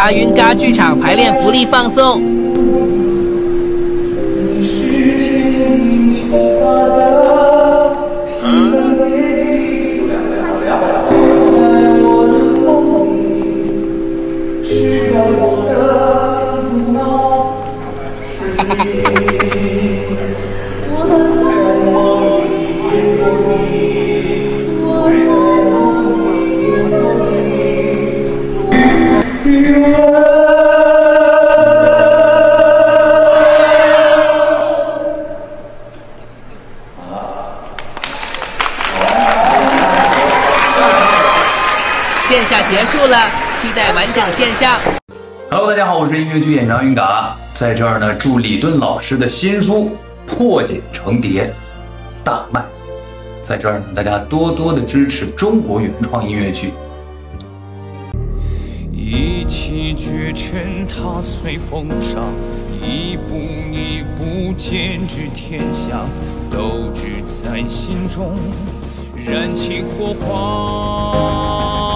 阿云嘎剧场排练福利放送。线下结束了，期待完整线上。 Hello， 大家好，我是音乐剧演员云嘎，在这儿呢，祝李敦老师的新书《破茧成蝶》大卖。在这儿呢，大家多多的支持中国原创音乐剧。 一骑绝尘，踏随风沙，一步一步兼具天下，斗志在心中，燃起火花。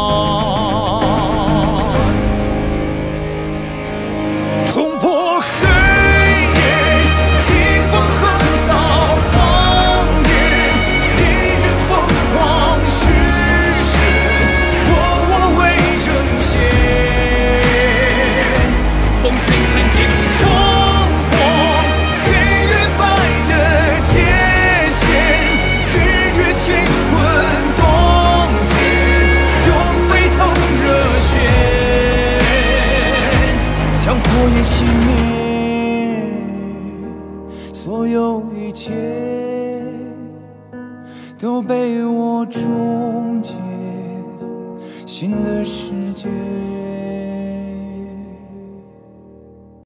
火焰熄灭，所有一切都被我终结，新的世界。